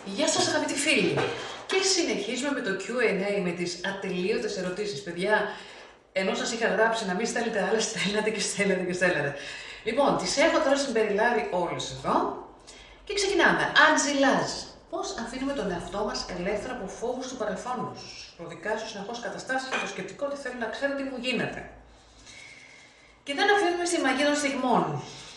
Γεια σας αγαπητοί φίλοι! Και συνεχίζουμε με το Q&A, με τις ατελείωτες ερωτήσεις. Παιδιά, ενώ σας είχα γράψει να μην στέλνετε άλλες, στέλνετε. Λοιπόν, τις έχω τώρα συμπεριλάβει όλες εδώ και ξεκινάμε. Αντζιλάζ. Πώς αφήνουμε τον εαυτό μας ελεύθερα από φόβους του παρελθόντος? Προδικάζω συνεχώς καταστάσεις με το σκεπτικό ότι θέλω να ξέρω τι μου γίνεται. Και δεν αφήνουμε στη μαγεία των στιγμών.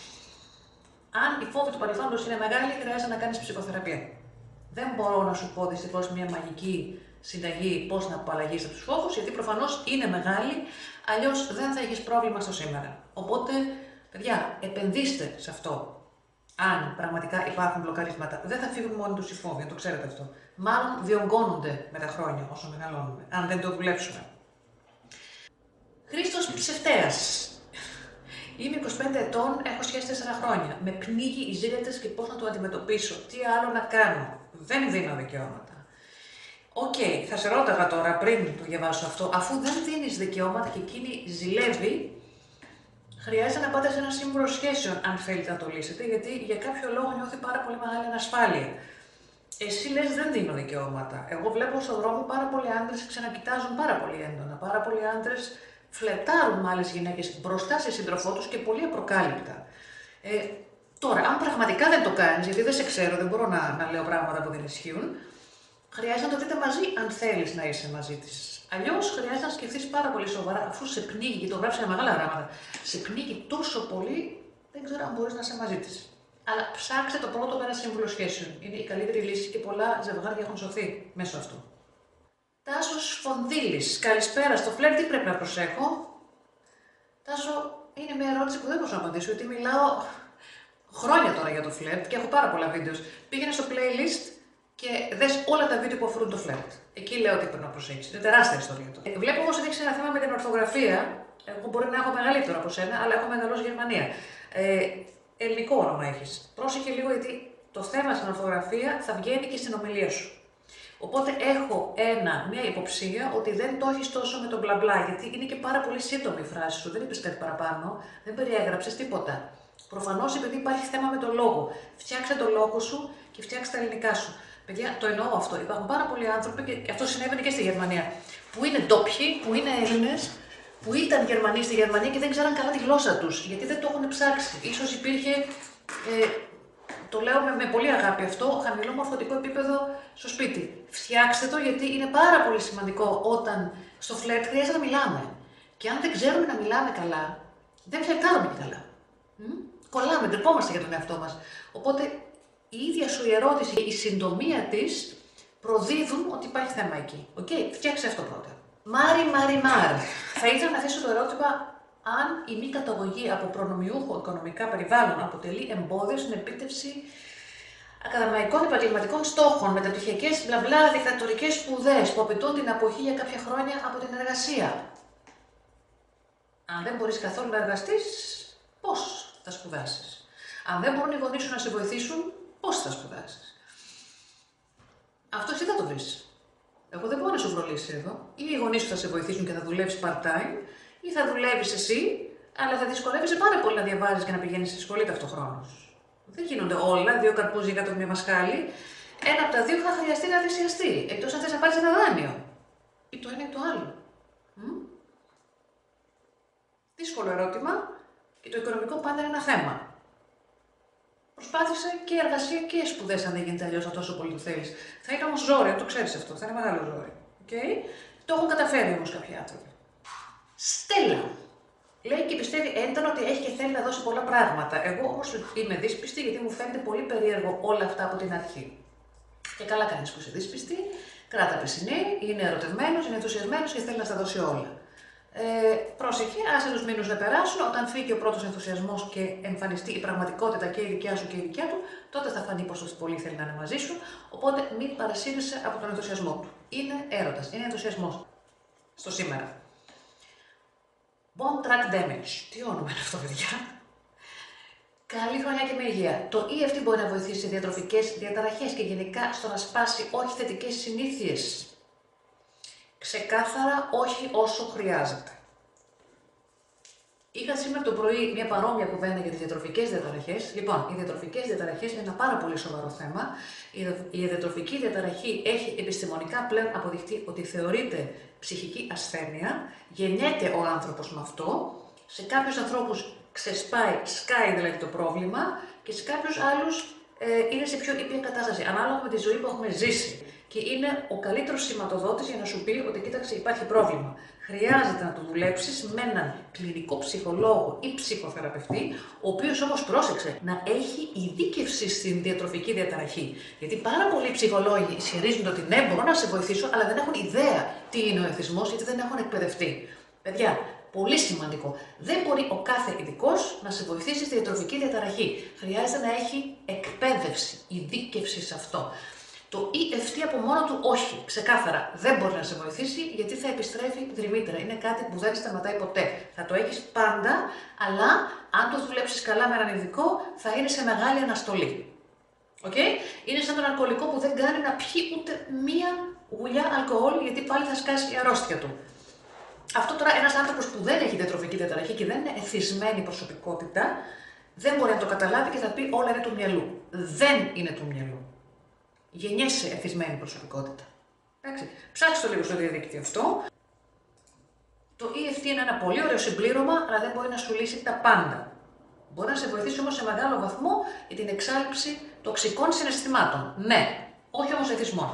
Αν η φόβη του παρελθόντος είναι μεγάλη, χρειάζεται να κάνεις ψυχοθεραπεία. Δεν μπορώ να σου πω δυστυχώς μια μαγική συνταγή πώς να απαλλαγείς από τους φόβους, γιατί προφανώς είναι μεγάλη, αλλιώς δεν θα έχεις πρόβλημα στο σήμερα. Οπότε, παιδιά, επενδύστε σε αυτό. Αν πραγματικά υπάρχουν μπλοκαρίσματα, δεν θα φύγουν μόνοι τους οι φόβοι, να το ξέρετε αυτό. Μάλλον διωγγώνονται με τα χρόνια όσο μεγαλώνουμε, αν δεν το δουλέψουμε. Χρήστος Ψευτέας. Είμαι 25 ετών, έχω σχέση 4 χρόνια. Με πνίγει οι ζήλετες και πώς να το αντιμετωπίσω. Τι άλλο να κάνω? Δεν δίνω δικαιώματα. Οκ, θα σε ρώταγα τώρα πριν το διαβάσω αυτό. Αφού δεν δίνεις δικαιώματα και εκείνη ζηλεύει, χρειάζεται να πάτε σε ένα σύμβουλο σχέσεων, αν θέλετε να το λύσετε, γιατί για κάποιο λόγο νιώθει πάρα πολύ μεγάλη ανασφάλεια. Εσύ λες δεν δίνω δικαιώματα. Εγώ βλέπω στον δρόμο πάρα πολλοί άντρες ξανακοιτάζουν πάρα πολύ έντονα. Πάρα πολλοί άντρες φλερτάρουν με άλλες γυναίκες μπροστά σε σύντροφό τους και πολύ απροκάλυπτα. Τώρα, αν πραγματικά δεν το κάνεις, γιατί δεν σε ξέρω, δεν μπορώ να λέω πράγματα που δεν ισχύουν, χρειάζεται να το δείτε μαζί, αν θέλεις να είσαι μαζί της. Αλλιώς χρειάζεται να σκεφτείς πάρα πολύ σοβαρά, αφού σε πνίγει, και το γράψει με μεγάλα γράμματα, σε πνίγει τόσο πολύ, δεν ξέρω αν μπορείς να είσαι μαζί της. Αλλά ψάξτε το πρώτο με ένα σύμβουλο σχέσεων. Είναι η καλύτερη λύση και πολλά ζευγάρια έχουν σωθεί μέσω αυτού. Τάσος Φονδύλης. Καλησπέρα. Στο φλερ τι πρέπει να προσέχω? Τάσο, είναι μια ερώτηση που δεν μπορώ να απαντήσω, γιατί μιλάω χρόνια τώρα για το φλερτ και έχω πάρα πολλά βίντεο. Πήγαινε στο playlist και δες όλα τα βίντεο που αφορούν το φλερτ. Εκεί λέω τι πρέπει να προσέξεις. Είναι τεράστια ιστορία τώρα. Βλέπω όμως ότι έχεις ένα θέμα με την ορθογραφία. Εγώ μπορεί να έχω μεγαλύτερο από σένα, αλλά έχω μεγαλώσει Γερμανία. Ελληνικό όνομα έχεις. Πρόσεχε λίγο, γιατί το θέμα στην ορθογραφία θα βγαίνει και στην ομιλία σου. Οπότε έχω μια υποψία ότι δεν το έχεις τόσο με τον μπλα μπλα, γιατί είναι και πάρα πολύ σύντομη η φράση σου. Δεν είπες κάτι παραπάνω, δεν περιέγραψες τίποτα. Προφανώς επειδή υπάρχει θέμα με το λόγο. Φτιάξε το λόγο σου και φτιάξε τα ελληνικά σου. Παιδιά, το εννοώ αυτό. Υπάρχουν πάρα πολλοί άνθρωποι, και αυτό συνέβαινε και στη Γερμανία, που είναι ντόπιοι, που είναι Έλληνες, που ήταν Γερμανοί στη Γερμανία και δεν ξέραν καλά τη γλώσσα τους, γιατί δεν το έχουν ψάξει. Ίσως υπήρχε. Το λέω με πολύ αγάπη αυτό, χαμηλό μορφωτικό επίπεδο στο σπίτι. Φτιάξτε το, γιατί είναι πάρα πολύ σημαντικό όταν στο φλερτ χρειάζεται να μιλάμε. Και αν δεν ξέρουμε να μιλάμε καλά, δεν φλερτάρουμε και καλά. Κολλάμε, ντρεπόμαστε για τον εαυτό μας. Οπότε η ίδια σου η ερώτηση, η συντομία της, προδίδουν ότι υπάρχει θέμα εκεί. Οκ, φτιάξε αυτό πρώτα. Μάρ. Θα ήθελα να θέσω το ερώτημα αν η μη καταγωγή από προνομιούχο οικονομικά περιβάλλον αποτελεί εμπόδιο στην επίτευξη ακαδημαϊκών επαγγελματικών στόχων, μεταπτυχιακές μπλα δικτατορικές σπουδές που απαιτούν την αποχή για κάποια χρόνια από την εργασία. Αν δεν μπορείς καθόλου να εργαστείς, πώς θα σπουδάσεις? Αν δεν μπορούν οι γονείς σου να σε βοηθήσουν, πώς θα σπουδάσεις? Αυτό εσύ θα το βρεις. Εγώ δεν μπορώ να σου βρω λύση εδώ. Ή οι γονείς σου θα σε βοηθήσουν και θα δουλεύεις part-time, ή θα δουλεύεις εσύ, αλλά θα δυσκολεύεσαι πάρα πολύ να διαβάζεις και να πηγαίνεις στη σχολή ταυτοχρόνως. Δεν γίνονται όλα, 2 καρπούζια κάτω από μια μασχάλη. Ένα από τα δύο θα χρειαστεί να θυσιαστεί, εκτός αν θες να πάρεις ένα δάνειο. Ή το ένα ή το άλλο. Δύσκολο ερώτημα, και το οικονομικό πάντα είναι ένα θέμα. Προσπάθησε και εργασία και σπουδές, αν δεν γίνεται αλλιώς, αν τόσο πολύ το θέλεις. Θα είναι όμως ζόρι, το ξέρεις αυτό, θα είναι μεγάλο ζόρι. Okay? Το έχουν καταφέρει όμως κάποιοι άνθρωποι. Στέλλα. Λέει και πιστεύει έντονα ότι έχει και θέλει να δώσει πολλά πράγματα. Εγώ όμως είμαι δύσπιστη, γιατί μου φαίνεται πολύ περίεργο όλα αυτά από την αρχή. Και καλά κάνεις που είσαι δύσπιστη, κράτα πισινή, είναι ερωτευμένος, είναι ενθουσιασμένος και θέλει να στα δώσει όλα. Πρόσεχε, άσε τους μήνους να περάσουν. Όταν φύγει ο πρώτος ενθουσιασμός και εμφανιστεί η πραγματικότητα και η δικιά σου και η δικιά του, τότε θα φανεί πόσο πολύ θέλει να είναι μαζί σου. Οπότε μην παρασύρεσαι από τον ενθουσιασμό του. Είναι έρωτας, είναι ενθουσιασμός. Στο σήμερα. Bone track damage. Τι όνομα είναι αυτό, παιδιά? Καλή χρονιά και με υγεία. Το EFT μπορεί να βοηθήσει σε διατροφικές διαταραχές και γενικά στο να σπάσει όχι θετικές συνήθειες. Ξεκάθαρα όχι όσο χρειάζεται. Είχα σήμερα το πρωί μια παρόμοια κουβέντα για τις διατροφικές διαταραχές. Λοιπόν, οι διατροφικές διαταραχές είναι ένα πάρα πολύ σοβαρό θέμα. Η διατροφική διαταραχή έχει επιστημονικά πλέον αποδειχτεί ότι θεωρείται ψυχική ασθένεια. Γεννιέται ο άνθρωπος με αυτό. Σε κάποιους ανθρώπους σκάει δηλαδή το πρόβλημα και σε κάποιους άλλους είναι σε πιο ήπια κατάσταση, ανάλογα με τη ζωή που έχουμε ζήσει. Και είναι ο καλύτερος σηματοδότης για να σου πει ότι κοίταξε, υπάρχει πρόβλημα. Χρειάζεται να το δουλέψεις με έναν κλινικό ψυχολόγο ή ψυχοθεραπευτή, ο οποίος όμως πρόσεξε να έχει ειδίκευση στην διατροφική διαταραχή. Γιατί πάρα πολλοί ψυχολόγοι ισχυρίζονται ότι ναι, μπορώ να σε βοηθήσω, αλλά δεν έχουν ιδέα τι είναι ο εθισμός, γιατί δεν έχουν εκπαιδευτεί. Παιδιά, πολύ σημαντικό. Δεν μπορεί ο κάθε ειδικός να σε βοηθήσει στη διατροφική διαταραχή. Χρειάζεται να έχει εκπαίδευση, ειδίκευση σε αυτό. Το EFT από μόνο του όχι, ξεκάθαρα δεν μπορεί να σε βοηθήσει γιατί θα επιστρέφει δρυμύτερα. Είναι κάτι που δεν σταματάει ποτέ. Θα το έχεις πάντα, αλλά αν το δουλέψεις καλά με έναν ειδικό θα είναι σε μεγάλη αναστολή. Okay? Είναι σαν τον αλκοολικό που δεν κάνει να πιει ούτε μία γουλιά αλκοόλ γιατί πάλι θα σκάσει η αρρώστια του. Αυτό τώρα ένας άνθρωπος που δεν έχει διατροφική διαταραχή και δεν είναι εθισμένη προσωπικότητα, δεν μπορεί να το καταλάβει και θα πει όλα είναι του μυαλού. Δεν είναι του μυαλού. Γεννιέσαι εθισμένη προσωπικότητα. Εντάξει. Ψάξτε το λίγο στο διαδίκτυο αυτό. Το EFT είναι ένα πολύ ωραίο συμπλήρωμα, αλλά δεν μπορεί να σου λύσει τα πάντα. Μπορεί να σε βοηθήσει όμως σε μεγάλο βαθμό για την εξάλειψη τοξικών συναισθημάτων. Ναι, όχι όμως εθισμών.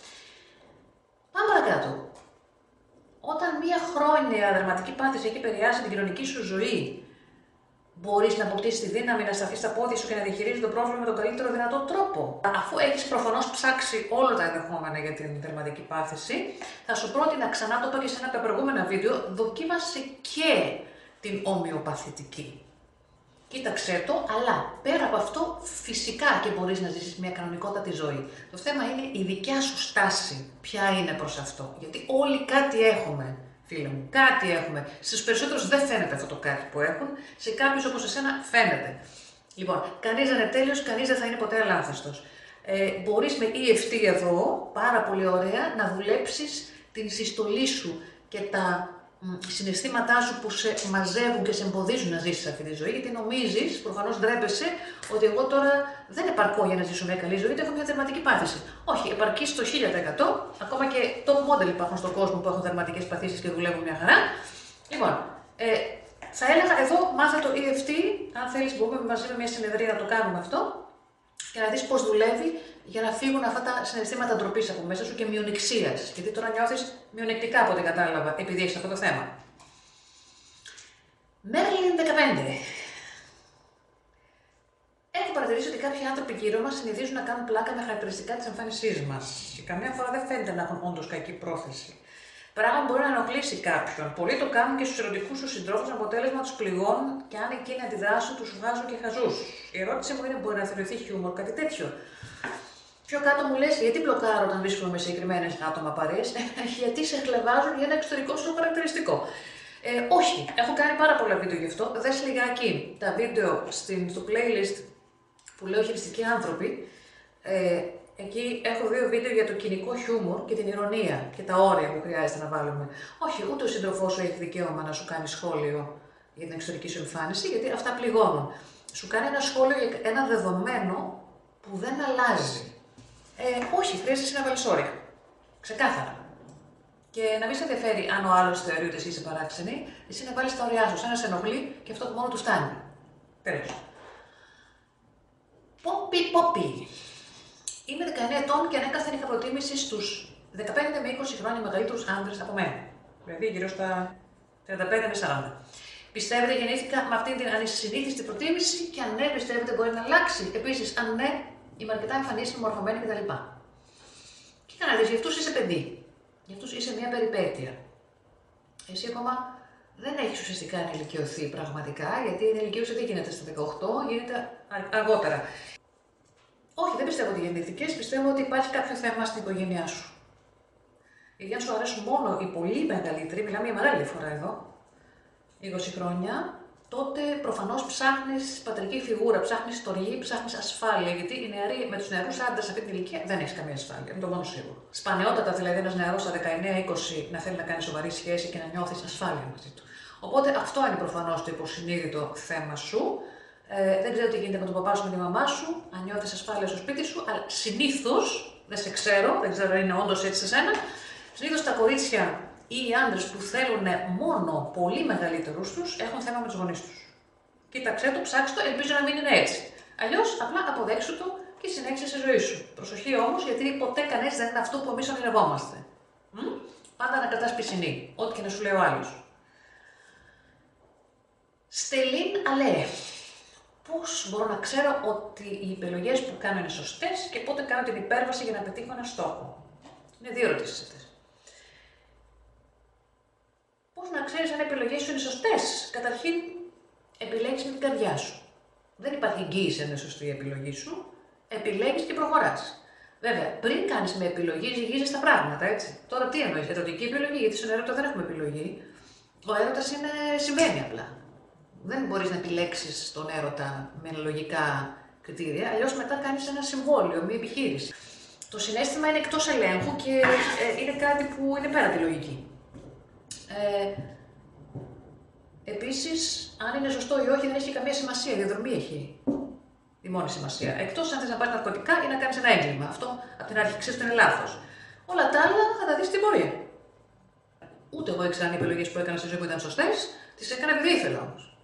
Πάμε παρακάτω. Όταν μία χρόνια δραματική πάθηση έχει επηρεάσει την κοινωνική σου ζωή, μπορείς να αποκτήσεις τη δύναμη να σταθείς στα πόδια σου και να διαχειρίζεις το πρόβλημα με τον καλύτερο δυνατό τρόπο. Αφού έχεις προφανώς ψάξει όλα τα ενδεχόμενα για την δραματική πάθηση, θα σου πρότεινα, ξανά το είπα και σε ένα από τα προηγούμενα βίντεο, δοκίμασε και την ομοιοπαθητική. Κοίταξέ το, αλλά πέρα από αυτό φυσικά και μπορείς να ζήσεις μια κανονικότατη ζωή. Το θέμα είναι η δικιά σου στάση, ποια είναι προς αυτό. Γιατί όλοι κάτι έχουμε. Φίλε μου, κάτι έχουμε. Στους περισσότερους δεν φαίνεται αυτό το κάτι που έχουν, σε κάποιους όπως εσένα φαίνεται. Λοιπόν, κανείς δεν είναι τέλειος, κανείς δεν θα είναι ποτέ αλάνθαστος. Μπορείς με EFT εδώ, πάρα πολύ ωραία, να δουλέψεις την συστολή σου και τα συναισθήματά σου που σε μαζεύουν και σε εμποδίζουν να ζήσεις αυτή τη ζωή, γιατί νομίζεις, προφανώς ντρέπεσαι, ότι εγώ τώρα δεν επαρκώ για να ζήσω μια καλή ζωή, γιατί έχω μια δερματική πάθηση. Όχι, επαρκείς στο 1000%, ακόμα και top model υπάρχουν στον κόσμο που έχουν δερματικές παθήσεις και δουλεύουν μια χαρά. Λοιπόν, θα έλεγα εδώ μάθε το EFT, αν θέλεις μπορούμε μαζί με μια συνεδρία να το κάνουμε αυτό και να δεις πώς δουλεύει για να φύγουν αυτά τα συναισθήματα ντροπής από μέσα σου και μειονεξίας. Γιατί τώρα νιώθεις μειονεκτικά από ό,τι κατάλαβα, επειδή έχεις αυτό το θέμα. Μέρλιν 15. Έχω παρατηρήσει ότι κάποιοι άνθρωποι γύρω μας συνηθίζουν να κάνουν πλάκα με χαρακτηριστικά της εμφάνισής μας. Και καμιά φορά δεν φαίνεται να έχουν όντως κακή πρόθεση. Πράγμα που μπορεί να ενοχλήσει κάποιον. Πολλοί το κάνουν και στους ερωτικούς τους συντρόφους με αποτέλεσμα τους πληγώνουν και αν εκείνοι αντιδράσουν, τους βγάζω και χαζούς. Η ερώτηση μου είναι: μπορεί να θεωρηθεί χιούμορ κάτι τέτοιο? Πιο κάτω μου λες, γιατί μπλοκάρω όταν βρίσκομαι με συγκεκριμένες άτομα παρέες? Γιατί σε χλεβάζουν για ένα εξωτερικό σου χαρακτηριστικό. Όχι, έχω κάνει πάρα πολλά βίντεο γι' αυτό. Δες λιγάκι τα βίντεο στο playlist που λέω χειριστικοί άνθρωποι. Εκεί έχω 2 βίντεο για το κοινικό χιούμορ και την ηρωνία και τα όρια που χρειάζεται να βάλουμε. Όχι, ούτε ο σύντροφός σου έχει δικαίωμα να σου κάνει σχόλιο για την εξωτερική σου εμφάνιση, γιατί αυτά πληγώνουν. Σου κάνει ένα σχόλιο για ένα δεδομένο που δεν αλλάζει. Όχι, χρειάζεται να βάλεις όρια. Ξεκάθαρα. Και να μην σε ενδιαφέρει αν ο άλλος θεωρεί ότι εσύ είσαι παράξενη, εσύ να βάλεις τα όρια σου. Σαν να σε ενοχλεί και αυτό που μόνο του φτάνει. Τέλος. Πόπι. Είμαι 19 ετών και ανέκαθεν είχα προτίμηση στους 15 με 20 χρόνια μεγαλύτερους άντρες από μένα. Δηλαδή γύρω στα 35 με 40. Πιστεύετε γεννήθηκα με αυτήν την ανησυνήθιστη προτίμηση και αν ναι, πιστεύετε μπορεί να αλλάξει? Επίσης, αν ναι, είμαι αρκετά εμφανίσιμη, μορφωμένη κτλ. Κοίτα να δεις, για αυτούς είσαι παιδί. Για αυτούς είσαι μια περιπέτεια. Εσύ ακόμα δεν έχεις ουσιαστικά ενηλικιωθεί πραγματικά, γιατί η ενηλικίωση δεν γίνεται στα 18, γίνεται αργότερα. Όχι, δεν πιστεύω ότι γεννήθηκες, πιστεύω ότι υπάρχει κάποιο θέμα στην οικογένειά σου. Γιατί αν σου αρέσουν μόνο οι πολύ μεγαλύτεροι, μιλάμε για μεγάλη διαφορά εδώ, 20 χρόνια, τότε προφανώς ψάχνεις πατρική φιγούρα, ψάχνεις στοργή, ψάχνεις ασφάλεια. Γιατί με τους νεαρούς άντρες σε αυτή την ηλικία δεν έχεις καμία ασφάλεια, είναι το μόνο σίγουρο. Σπαναιότατα δηλαδή ένας νεαρός στα 19-20 να θέλει να κάνει σοβαρή σχέση και να νιώθεις ασφάλεια μαζί του. Οπότε αυτό είναι προφανώς το υποσυνείδητο θέμα σου. Δεν ξέρω τι γίνεται με τον παπά σου, με τη μαμά σου, αν νιώθεις ασφάλεια στο σπίτι σου, αλλά συνήθως, δεν σε ξέρω, δεν ξέρω αν είναι όντως έτσι σε σένα, συνήθως τα κορίτσια ή οι άντρες που θέλουν μόνο πολύ μεγαλύτερους τους έχουν θέμα με τους γονείς τους. Κοίταξέ το, ψάξτε το, ελπίζω να μην είναι έτσι. Αλλιώς απλά αποδέξου το και συνέχισε στη ζωή σου. Προσοχή όμως, γιατί ποτέ κανένας δεν είναι αυτό που εμείς ονειρευόμαστε. Πάντα να κρατάς πισινή, ό,τι και να σου λέει ο άλλος. Στελήν Αλέ. Πώς μπορώ να ξέρω ότι οι επιλογές που κάνω είναι σωστές και πότε κάνω την υπέρβαση για να πετύχω ένα στόχο? Είναι δύο ερωτήσεις αυτές. Πώς να ξέρεις αν οι επιλογές σου είναι σωστές? Καταρχήν, επιλέγεις με την καρδιά σου. Δεν υπάρχει εγγύηση αν είναι σωστή η επιλογή σου. Επιλέγεις και προχωράς. Βέβαια, πριν κάνεις με επιλογή, ζυγίζεις τα πράγματα, έτσι. Τώρα τι εννοείς, ερωτική επιλογή, γιατί στον έρωτα δεν έχουμε επιλογή. Ο έρωτας συμβαίνει απλά. Δεν μπορείς να επιλέξεις τον έρωτα με λογικά κριτήρια, αλλιώς μετά κάνεις ένα συμβόλαιο, μια επιχείρηση. Το συναίσθημα είναι εκτός ελέγχου και είναι κάτι που είναι πέρα τη λογική. Επίσης, αν είναι σωστό ή όχι, δεν έχει καμία σημασία. Η διαδρομή έχει τη μόνη σημασία. Εκτός αν θες να πάρεις ναρκωτικά ή να κάνεις ένα έγκλημα. Αυτό από την αρχή ξέρεις ότι είναι λάθος. Όλα τα άλλα θα τα δεις στην πορεία. Ούτε εγώ ήξερα αν οι επιλογές που έκανα στη ζωή μου ήταν σωστές, τις έκανα επειδή ήθελα όμως.